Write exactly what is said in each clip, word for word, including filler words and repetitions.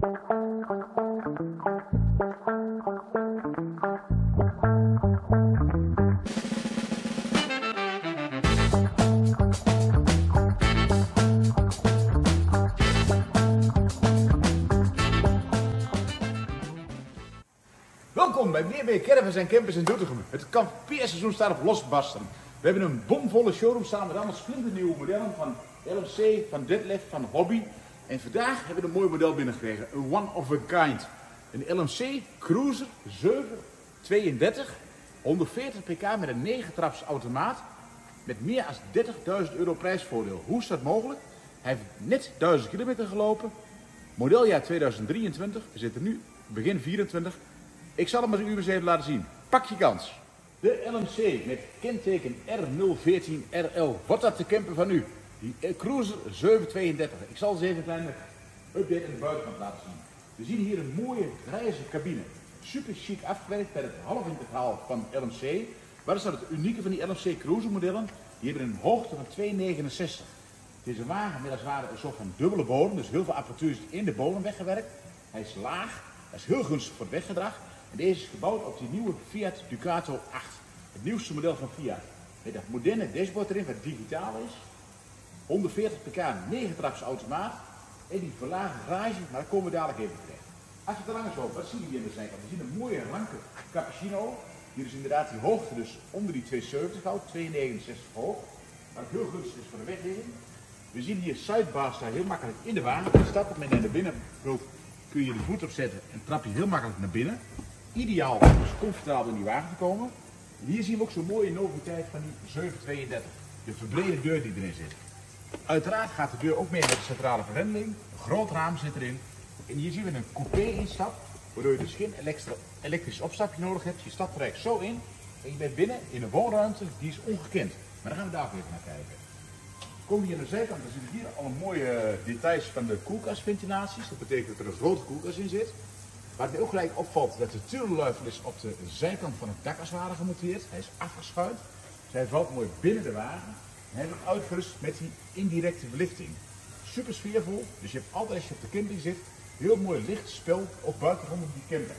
Welkom bij meneer B. Caravans en Campers in Doetinchem. Het kampeerseizoen staat op losbarsten. We hebben een bomvolle showroom staan met allemaal splinternieuwe modellen van L M C, van Detlef, van Hobby. En vandaag hebben we een mooi model binnengekregen, een one of a kind. Een L M C Cruiser zeven tweeëndertig, honderdveertig pk met een negen traps automaat. Met meer dan dertigduizend euro prijsvoordeel. Hoe is dat mogelijk? Hij heeft net duizend kilometer gelopen. Modeljaar tweeduizend drieëntwintig, we zitten nu begin vierentwintig. Ik zal hem maar u eens even laten zien. Pak je kans. De L M C met kenteken R nul veertien R L. Wordt dat de camper van u? Die Cruiser zeven tweeëndertig. Ik zal eens even een kleine update aan de buitenkant laten zien. We zien hier een mooie grijze cabine. Super chic afgewerkt bij het half integraal van L M C. Wat is nou het unieke van die L M C Cruiser modellen? Die hebben een hoogte van twee negenenzestig. Het is een wagen met als het ware een soort van dubbele bodem. Dus heel veel apparatuur zit in de bodem weggewerkt. Hij is laag. Hij is heel gunstig voor het weggedrag. En deze is gebouwd op die nieuwe Fiat Ducato acht. Het nieuwste model van Fiat. Met dat moderne dashboard erin wat digitaal is. honderdveertig pk, negen traps automaat. En die verlaagde garage, maar daar komen we dadelijk even terecht. Als je het er langs loopt, wat zien we hier aan de zijkant? We zien een mooie ranke cappuccino. Hier is inderdaad die hoogte dus onder die twee zeventig houdt, twee negenenzestig hoog. Wat heel gunstig is voor de wegligging. We zien hier sidebar staan heel makkelijk in de wagen. Als je stapt op het moment naar binnen wilt, kun je de voet opzetten en trap je heel makkelijk naar binnen. Ideaal om dus comfortabel in die wagen te komen. En hier zien we ook zo'n mooie noviteit van die zeven tweeëndertig. De verbrede deur die erin zit. Uiteraard gaat de deur ook mee met de centrale vergrendeling. Een groot raam zit erin. En hier zien we een coupé instap, waardoor je dus geen elektrisch opstapje nodig hebt. Je stapt er eigenlijk zo in en je bent binnen in een woonruimte die is ongekend. Maar daar gaan we daar ook even naar kijken. Kom je hier aan de zijkant, dan zitten hier alle mooie details van de koelkastventilaties. Dat betekent dat er een grote koelkast in zit. Wat mij ook gelijk opvalt, dat de tuurluifel is op de zijkant van het dak als het ware gemonteerd. Hij is afgeschuind. Dus hij valt mooi binnen de wagen. En hij wordt uitgerust met die indirecte verlichting. Super sfeervol, dus je hebt altijd als je op de camping zit, heel mooi lichtspel op buitenom op die camper.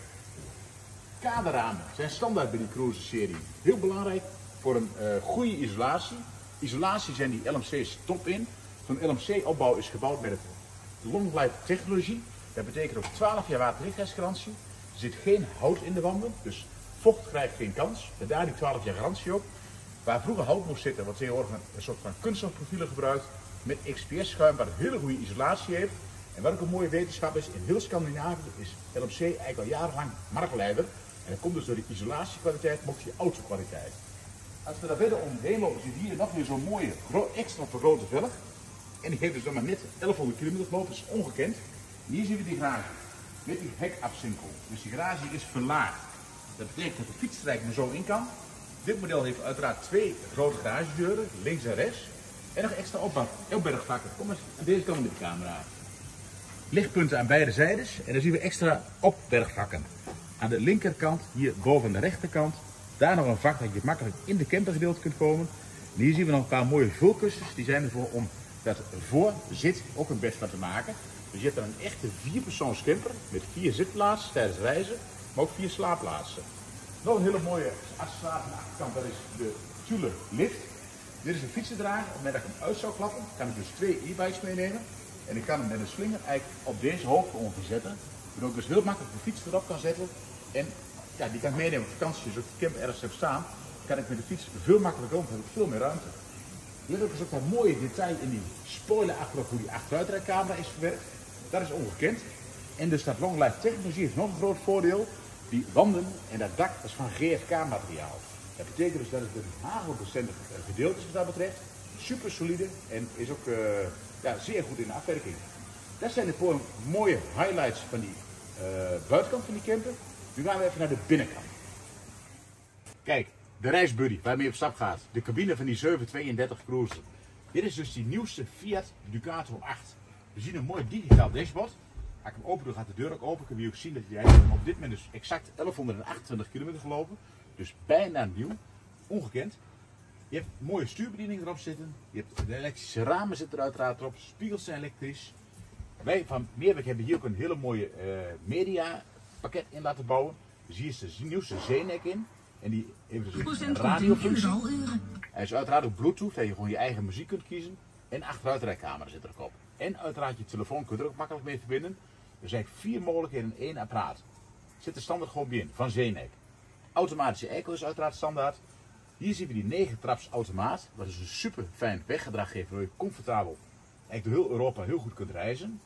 Kaderramen zijn standaard bij die Cruiser serie. Heel belangrijk voor een uh, goede isolatie. Isolatie zijn die L M C's top in. Zo'n L M C opbouw is gebouwd met het long life technologie. Dat betekent ook twaalf jaar waterdichtheidsgarantie. Er zit geen hout in de wanden, dus vocht krijgt geen kans. En daar die twaalf jaar garantie op. Waar vroeger hout moest zitten, wordt tegenwoordig een soort van kunststofprofielen gebruikt. Met X P S schuim waar een hele goede isolatie heeft. En wat ook een mooie wetenschap is, in heel Scandinavië is L M C eigenlijk al jarenlang marktleider. En dat komt dus door die isolatiekwaliteit, maar ook die autokwaliteit. Als we daar verder omheen lopen, zit hier nog weer zo'n mooie extra vergrote velg. En die heeft dus nog maar net elfhonderd kilometer gelopen, dat is ongekend. En hier zien we die garage met die hekafzinkel. Dus die garage is verlaagd. Dat betekent dat de fiets er eigenlijk maar zo in kan. Dit model heeft uiteraard twee grote garagedeuren, links en rechts. En nog extra opbergvakken. Kom eens aan deze kant met de camera. Lichtpunten aan beide zijdes. En dan zien we extra opbergvakken. Aan de linkerkant, hier boven aan de rechterkant. Daar nog een vak dat je makkelijk in de campergedeelte kunt komen. En hier zien we nog een paar mooie vulkussens. Die zijn ervoor om dat voorzit ook een bed van te maken. Dus je hebt dan een echte vierpersoons camper met vier zitplaatsen tijdens reizen, maar ook vier slaapplaatsen. Nog een hele mooie accessoire aan de achterkant, dat is de Thule lift. Dit is een fietsendrager. Op het moment dat ik hem uit zou klappen, kan ik dus twee e-bikes meenemen. En ik kan hem met een slinger eigenlijk op deze hoogte ongeveer zetten. Waardoor ik dus heel makkelijk de fiets erop kan zetten. En ja, die kan ik meenemen op vakantie. Dus als ik de camper ergens heb staan, kan ik met de fiets veel makkelijker om, dan heb ik veel meer ruimte. Hier heb ik dus ook een mooie detail in die spoiler achterop, hoe die achteruitrijcamera is verwerkt. Dat is ongekend. En dus dat long life technologie heeft nog een groot voordeel. Die wanden en dat dak is van G F K materiaal. Dat betekent dus dat het een hagelbestendig gedeelte is wat dat betreft. Super solide en is ook uh, ja, zeer goed in de afwerking. Dat zijn de mooie highlights van die uh, buitenkant van die camper. Nu gaan we even naar de binnenkant. Kijk, de reisbuddy waarmee je op stap gaat. De cabine van die zeven tweeëndertig Cruiser. Dit is dus die nieuwste Fiat Ducato acht. We zien een mooi digitaal dashboard. Als ik hem open doe, gaat de deur ook open. Kun je ook zien dat hij op dit moment dus exact elfhonderdachtentwintig kilometer gelopen. Dus bijna nieuw. Ongekend. Je hebt mooie stuurbediening erop zitten. Je hebt de elektrische ramen zitten er uiteraard erop. Spiegels zijn elektrisch. Wij van Meerbeek hebben hier ook een hele mooie uh, media pakket in laten bouwen. Dus hier is de nieuwste Zenek in. En die heeft dus een radiofunctie. Hij is uiteraard ook Bluetooth, dat je gewoon je eigen muziek kunt kiezen. En achteruitrijcamera zit er ook op. En uiteraard je telefoon kunt er ook makkelijk mee verbinden. Er zijn vier mogelijkheden in één apparaat. Zit er standaard gewoon bij in, van Zenek. Automatische echo is uiteraard standaard. Hier zien we die negen traps automaat. Wat dus een super fijn weggedrag geeft, waardoor je comfortabel eigenlijk door heel Europa heel goed kunt reizen.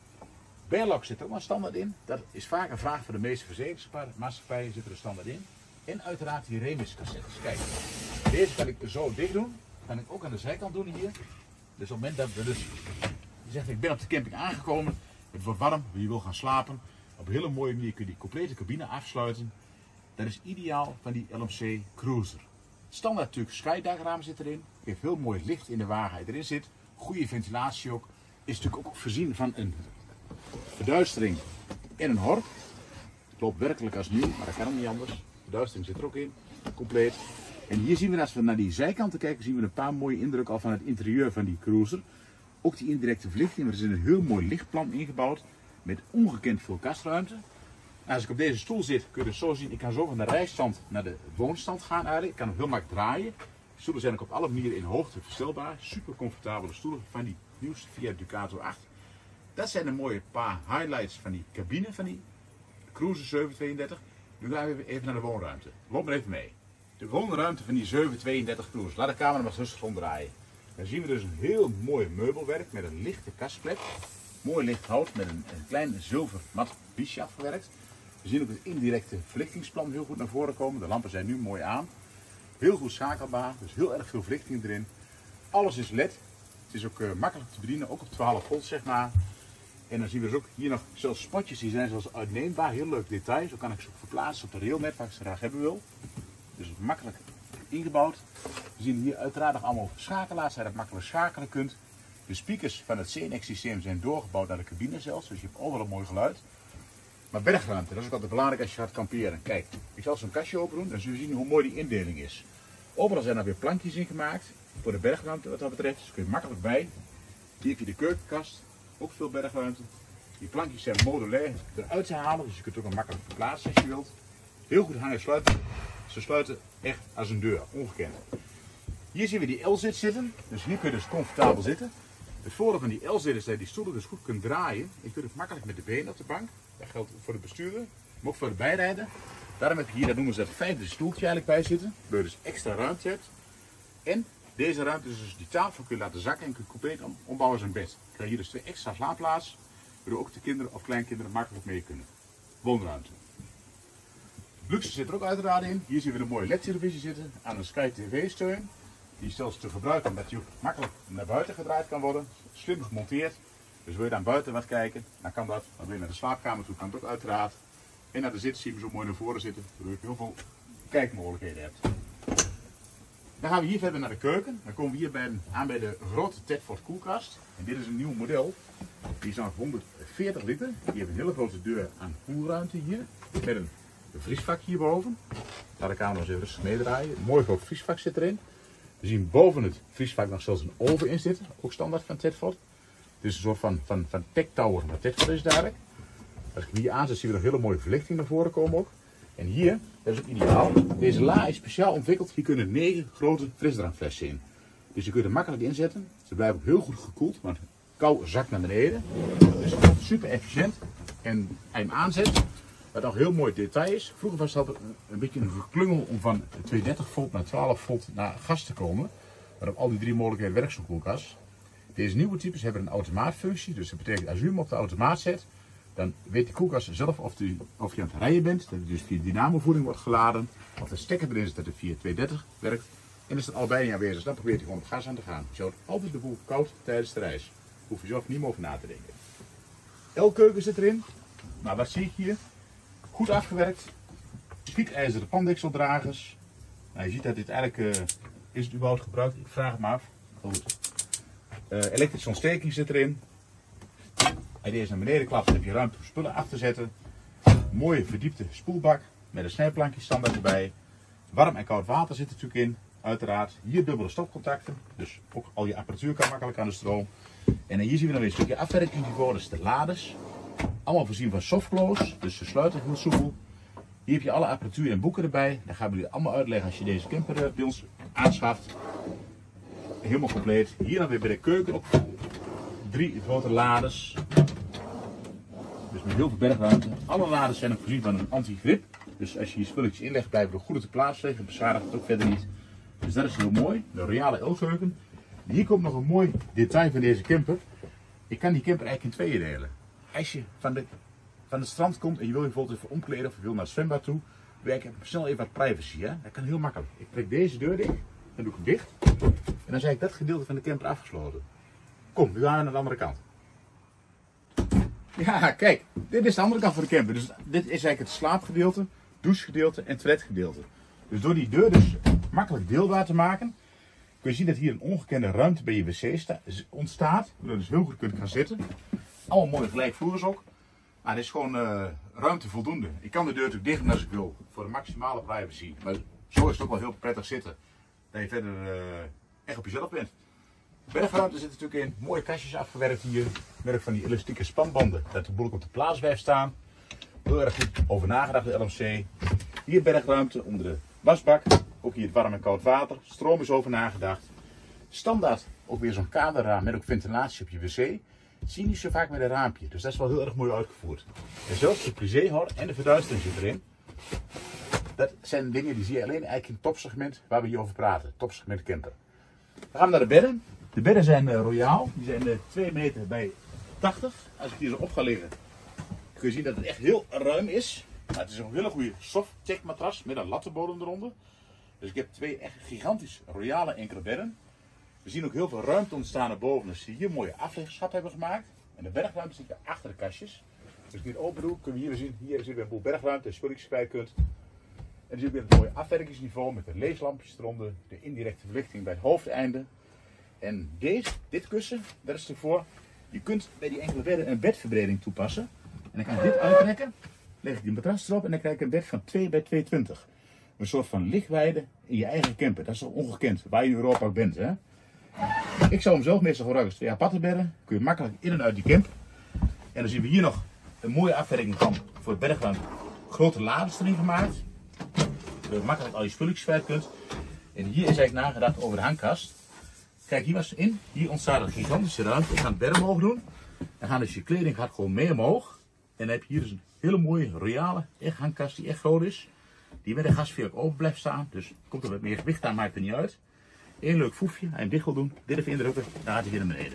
Bailog zit er ook maar standaard in. Dat is vaak een vraag voor de meeste verzekeringsmaatschappijen, zit er standaard in. En uiteraard die Remis cassettes. Kijk, deze kan ik zo dicht doen. Kan ik ook aan de zijkant doen hier. Dus op het moment dat we dus, je zegt ik ben op de camping aangekomen, het wordt warm, je wil gaan slapen. Op een hele mooie manier kun je die complete cabine afsluiten. Dat is ideaal van die L M C Cruiser. Standaard natuurlijk skydagraam zit erin. Geeft heel mooi licht in de wagen hij erin zit. Goede ventilatie ook. Is natuurlijk ook voorzien van een verduistering en een hork. Het loopt werkelijk als nieuw, maar dat kan ook niet anders. Verduistering zit er ook in, compleet. En hier zien we, als we naar die zijkanten kijken, zien we een paar mooie indrukken al van het interieur van die Cruiser. Ook die indirecte verlichting, er is een heel mooi lichtplan ingebouwd met ongekend veel kastruimte. Als ik op deze stoel zit, kun je het zo zien, ik kan zo van de rijstand naar de woonstand gaan eigenlijk. Ik kan hem heel makkelijk draaien. De stoelen zijn ook op alle manieren in hoogte verstelbaar. Super comfortabele stoelen van die nieuwste Fiat Ducato acht. Dat zijn een mooie paar highlights van die cabine van die Cruiser zevenhonderdtweeëndertig. Nu gaan we even naar de woonruimte. Loop maar even mee. De woonruimte van die zevenhonderdtweeëndertig Cruiser. Laat de camera maar rustig ronddraaien. Dan zien we dus een heel mooi meubelwerk met een lichte kastklep. Mooi licht hout met een, een klein zilver mat biesje afgewerkt. We zien ook het indirecte verlichtingsplan heel goed naar voren komen. De lampen zijn nu mooi aan. Heel goed schakelbaar, dus heel erg veel verlichting erin. Alles is L E D. Het is ook uh, makkelijk te bedienen, ook op twaalf volt zeg maar. En dan zien we dus ook hier nog zelfs spotjes, die zijn zelfs uitneembaar. Heel leuk detail. Zo kan ik ze ook verplaatsen op de railnet waar ik ze graag hebben wil. Dus makkelijk ingebouwd. We zien hier uiteraard nog allemaal schakelaars, zodat je makkelijk schakelen kunt. De speakers van het Zenek systeem zijn doorgebouwd naar de cabine zelfs, dus je hebt overal mooi geluid. Maar bergruimte, dat is ook altijd belangrijk als je gaat kamperen. Kijk, ik zal zo'n kastje open doen, dan zul je zien hoe mooi die indeling is. Overal zijn er weer plankjes in gemaakt voor de bergruimte wat dat betreft, dus kun je makkelijk bij. Hier heb je de keukenkast, ook veel bergruimte. Die plankjes zijn modulair eruit te halen, dus je kunt ook een makkelijk verplaatsen als je wilt. Heel goed hangen sluiten. Ze sluiten echt als een deur, ongekend. Hier zien we die L-zit zitten, dus hier kun je dus comfortabel zitten. Het voordeel van die L-zit is dat je die stoelen dus goed kunt draaien. Je kunt het makkelijk met de benen op de bank. Dat geldt voor de bestuurder, maar ook voor de bijrijder. Daarom heb je hier, dat noemen ze het vijfde stoeltje eigenlijk bij zitten. Waar je dus extra ruimte hebt. En deze ruimte is dus die tafel kun je laten zakken en kun je compleet ombouwen als een bed. Je krijgt hier dus twee extra slaapplaatsen, waardoor ook de kinderen of kleinkinderen makkelijk mee kunnen. Woonruimte. Luxe zit er ook uiteraard in. Hier zien we een mooie L E D-televisie zitten aan een Sky T V-steun. Die is zelfs te gebruiken omdat die ook makkelijk naar buiten gedraaid kan worden. Slim gemonteerd. Dus wil je dan buiten wat kijken, dan kan dat. Dan wil je naar de slaapkamer toe, kan het ook uiteraard. En naar de zit zien we zo mooi naar voren zitten, waardoor je heel veel kijkmogelijkheden hebt. Dan gaan we hier verder naar de keuken. Dan komen we hier bij, aan bij de grote Tedford koelkast. En dit is een nieuw model. Die is aan honderdveertig liter. Die heeft een hele grote deur aan koelruimte hier. Met een vriesvak hierboven. Laat de camera eens even rustig meedraaien. Een mooi groot vriesvak zit erin. We zien boven het vriesvak nog zelfs een oven in zitten. Ook standaard van Tedford. Het is een soort van, van, van tech tower, maar Tedford is dadelijk. Als ik hem hier aanzet, zien we nog hele mooie verlichting naar voren komen ook. En hier, dat is ook ideaal. Deze la is speciaal ontwikkeld. Hier kunnen negen grote frisdrankflessen in. Dus je kunt er makkelijk inzetten. Ze blijven ook heel goed gekoeld, want kou zakt naar beneden. Dus super efficiënt. En als je hem aanzet, wat nog heel mooi detail is. Vroeger was het altijd een beetje een geklungel om van tweehonderddertig volt naar twaalf volt naar gas te komen. Maar op al die drie mogelijkheden werkt zo'n koelkast. Deze nieuwe types hebben een automaatfunctie. Dus dat betekent als u hem op de automaat zet, dan weet de koelkast zelf of, u, of je aan het rijden bent. Dat hij dus via dynamovoeding wordt geladen. Of de stekker erin zit dat hij via tweehonderddertig werkt. En is dat allebei niet aanwezig, dan probeert hij gewoon op gas aan te gaan. Je houdt altijd de boel koud tijdens de reis. Daar hoef je zelf niet meer over na te denken. L-keuken zit erin. Nou, wat zie ik hier? Goed afgewerkt. Gietijzeren pandekseldragers. Nou, je ziet dat dit eigenlijk, uh, is het überhaupt gebruikt? Ik vraag het me af. Goed. Uh, elektrische ontsteking zit erin. Als je deze naar beneden klapt, heb je ruimte om spullen af te zetten. Mooie verdiepte spoelbak met een snijplankje standaard erbij. Warm en koud water zit er natuurlijk in, uiteraard. Hier dubbele stopcontacten, dus ook al je apparatuur kan makkelijk aan de stroom. En hier zien we dan weer een stukje afwerkingsniveau, dat is de lades. Allemaal voorzien van softclose, dus ze sluiten heel soepel. Hier heb je alle apparatuur en boeken erbij. Dat gaan we jullie allemaal uitleggen als je deze camper bij ons aanschaft. Helemaal compleet. Hier dan weer bij de keuken ook drie grote lades. Dus met heel veel bergruimte. Alle lades zijn ook voorzien van een anti-grip. Dus als je je spulletjes inlegt, blijven er goed op de plaats liggen. Beschadigt het ook verder niet. Dus dat is heel mooi. De royale L-keuken. Hier komt nog een mooi detail van deze camper. Ik kan die camper eigenlijk in tweeën delen. Als je van, de, van het strand komt en je wil je bijvoorbeeld even omkleden of je wil naar het zwembad toe, wil ik snel even wat privacy. Hè? Dat kan heel makkelijk. Ik trek deze deur dicht, dan doe ik hem dicht. En dan is eigenlijk dat gedeelte van de camper afgesloten. Kom, nu gaan we naar de andere kant. Ja, kijk, dit is de andere kant van de camper. Dus dit is eigenlijk het slaapgedeelte, douchegedeelte en toiletgedeelte. Dus door die deur dus makkelijk deelbaar te maken, kun je zien dat hier een ongekende ruimte bij je wc ontstaat. Waardoor je dus heel goed kunt gaan zitten. Allemaal mooi gelijkvloers ook. Maar het is gewoon uh, ruimte voldoende. Ik kan de deur natuurlijk dicht doen als ik wil, voor de maximale privacy. Maar zo is het ook wel heel prettig zitten. Dat je verder uh, echt op jezelf bent. Bergruimte zit natuurlijk in. Mooie kastjes afgewerkt hier. Merk van die elastieke spanbanden. Dat de boel op de plaats blijft staan. Heel erg goed over nagedacht, de L M C. Hier bergruimte onder de wasbak. Ook hier het warm en koud water. Stroom is over nagedacht. Standaard ook weer zo'n kaderraam met ook ventilatie op je wc. Zie je niet zo vaak met een raampje. Dus dat is wel heel erg mooi uitgevoerd. En zelfs de priséhor en de verduistering zit erin. Dat zijn dingen die zie je alleen eigenlijk in het topsegment waar we hier over praten. Topsegment camper. Dan gaan we naar de bedden. De bedden zijn uh, royaal. Die zijn uh, twee meter bij tachtig. Als ik hier zo op ga liggen, kun je zien dat het echt heel ruim is. Maar het is een hele goede soft-check matras met een lattenbodem eronder. Dus ik heb twee echt gigantisch royale enkele bedden. We zien ook heel veel ruimte ontstaan erboven. Dus hier een mooie afleggerschap hebben gemaakt. En de bergruimte zit achter de kastjes. Dus als ik dit open doe, kunnen we hier zien. Hier zit weer een boel bergruimte en spulletjes kwijt kunt. En dan zie je weer een mooi afwerkingsniveau met de leeslampjes eronder. De indirecte verlichting bij het hoofdeinde. En deze, dit kussen, dat is ervoor. Je kunt bij die enkele bedden een bedverbreding toepassen. En dan kan ik dit uittrekken. Leg ik die matras erop en dan krijg ik een bed van twee bij tweehonderdtwintig. Een soort van lichtweide in je eigen camper. Dat is toch ongekend, waar je in Europa ook bent. Hè? Ik zou hem zelf meestal gebruiken als twee aparte bedden. Kun je makkelijk in en uit die camper. En dan zien we hier nog een mooie afwerking van voor het bergruimte. Grote lades erin gemaakt. Zodat je makkelijk al je spulletjes kwijt kunt. En hier is eigenlijk nagedacht over de hangkast. Kijk, hier was het in. Hier ontstaat een gigantische ruimte. Ik ga het bed omhoog doen. Dan gaat dus je kleding gaat gewoon mee omhoog. En dan heb je hier dus een hele mooie, royale echt hangkast die echt groot is. Die met de gasveer ook open blijft staan. Dus komt er wat meer gewicht aan, maakt er niet uit. Eén leuk foefje, hij hem dicht wil doen, dit even indrukken, dan gaat hij weer naar beneden.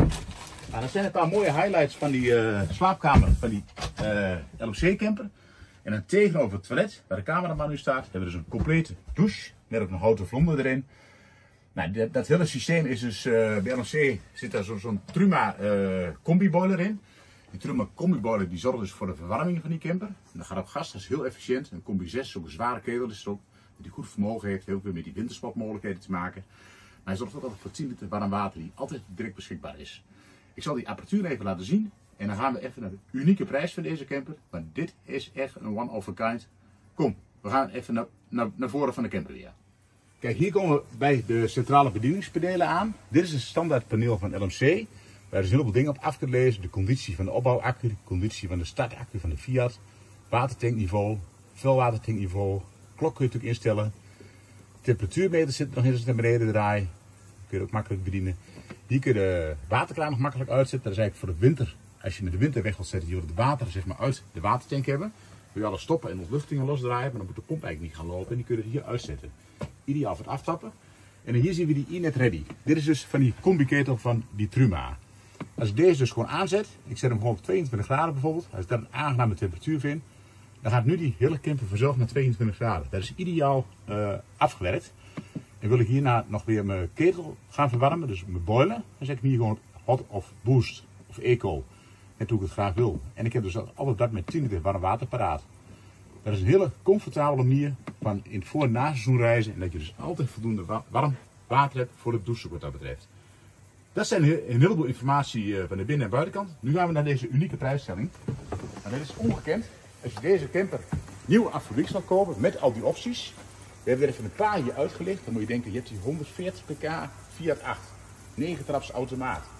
Nou, dat zijn een paar mooie highlights van die uh, slaapkamer van die uh, L M C camper. En dan tegenover het toilet, waar de cameraman nu staat, hebben we dus een complete douche. Met ook een houten vlonder erin. Nou, dat, dat hele systeem is dus, uh, bij L M C zit daar zo'n zo Truma uh, combi-boiler in. Die Truma combi-boiler die zorgt dus voor de verwarming van die camper. En dat gaat op gas, dat is heel efficiënt. Een combi zes, zo'n zware ketel is erop. Die goed vermogen heeft, heel veel met die wintersportmogelijkheden te maken. Maar hij zorgt ook altijd voor tien liter warm water die altijd direct beschikbaar is. Ik zal die apparatuur even laten zien. En dan gaan we even naar de unieke prijs van deze camper. Want dit is echt een one of a kind. Kom, we gaan even naar, naar, naar voren van de camper weer. Kijk, hier komen we bij de centrale bedieningspanelen aan. Dit is een standaard paneel van L M C. Waar je dus heel veel dingen op af kunt lezen. De conditie van de opbouwaccu, de conditie van de startaccu van de Fiat. Watertankniveau, vuilwatertankniveau. Klok kun je natuurlijk instellen. Temperatuurmeter zit er nog eens naar beneden draaien. Kun je ook makkelijk bedienen. Hier kun je de waterkraan nog makkelijk uitzetten. Dat is eigenlijk voor de winter. Als je met de winter weg wilt zetten, je wilt het water zeg maar, uit de watertank hebben. Wil je alles stoppen en ontluchtingen losdraaien. Maar dan moet de pomp eigenlijk niet gaan lopen. En die kun je er hier uitzetten. Ideaal voor het aftappen. En hier zien we die E-Net Ready. Dit is dus van die combi-ketel van die Truma. Als ik deze dus gewoon aanzet. Ik zet hem gewoon op tweeëntwintig graden bijvoorbeeld. Als ik daar een aangename temperatuur vind. Dan gaat nu die hele camper vanzelf naar tweeëntwintig graden. Dat is ideaal uh, afgewerkt. En wil ik hierna nog weer mijn ketel gaan verwarmen, dus mijn boiler, dan zet ik hem hier gewoon op hot of boost of eco. Net hoe ik het graag wil. En ik heb dus altijd dat met tien liter warm water paraat. Dat is een hele comfortabele manier van in het voor- en na-seizoen reizen. En dat je dus altijd voldoende warm water hebt voor het douchen wat dat betreft. Dat zijn een heleboel informatie van de binnen- en buitenkant. Nu gaan we naar deze unieke prijsstelling. Nou, dit is ongekend. Als je deze camper nieuw af fabriek zal kopen met al die opties. We hebben er even een paar hier uitgelicht. Dan moet je denken, je hebt die honderdveertig pk Fiat acht. negen traps automaat.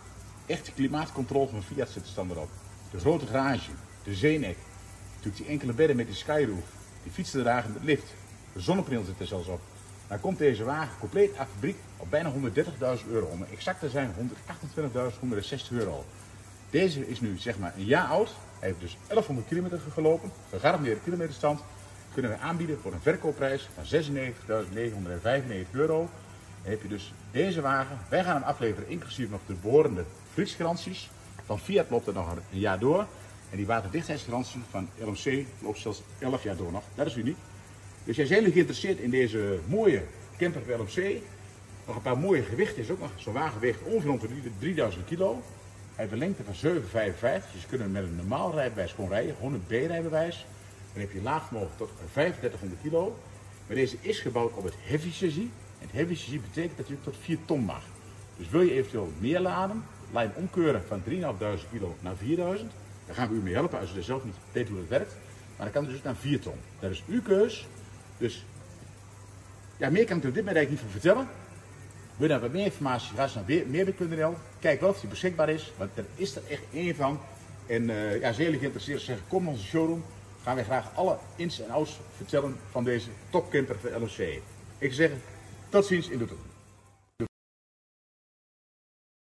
echte klimaatcontrole van Fiat zit er staan erop. De grote garage, de zeenek, natuurlijk die enkele bedden met die skyroof, die fietsendragende lift, de zonnepaneel zit er zelfs op. Dan komt deze wagen compleet uit fabriek op bijna honderddertigduizend euro. Om exact te zijn honderdachtentwintigduizend honderdzestig euro. Deze is nu zeg maar een jaar oud. Hij heeft dus elfhonderd kilometer gelopen. Gegarandeerde kilometerstand. Kunnen we aanbieden voor een verkoopprijs van zesennegentigduizend negenhonderdvijfennegentig euro. Dan heb je dus deze wagen. Wij gaan hem afleveren inclusief nog de behorende fabrieksgaranties. Van Fiat loopt er nog een jaar door. En die waterdichtheidsgarantie van L M C loopt zelfs elf jaar door nog. Dat is uniek. Dus jij bent heel geïnteresseerd in deze mooie camper van L M C. Nog een paar mooie gewichten is ook nog. Zo'n wagen weegt ongeveer rond de drieduizend kilo. Hij heeft een lengte van zeven komma vijfenvijftig. Dus je kunt hem met een normaal rijbewijs gewoon rijden. Gewoon een B-rijbewijs. Dan heb je laag vermogen tot vijfendertighonderd kilo. Maar deze is gebouwd op het heavy chassis. En het heavy chassis betekent dat je tot vier ton mag. Dus wil je eventueel meer laden, laat je hem omkeuren van drieduizend vijfhonderd kilo naar vierduizend. Daar gaan we u mee helpen als u er zelf niet weet hoe het werkt. Maar dan kan het dus naar vier ton. Dat is uw keus. Dus ja, meer kan ik er op dit moment eigenlijk niet van vertellen. Wil je nou wat meer informatie, ga eens naar meerbeek punt n l. Kijk wel of die beschikbaar is, want er is er echt één van. En uh, ja, zeer geïnteresseerd zeggen, kom naar onze showroom. Gaan wij graag alle ins en outs vertellen van deze topcamper van L M C. Ik zeg tot ziens in Doetinchem.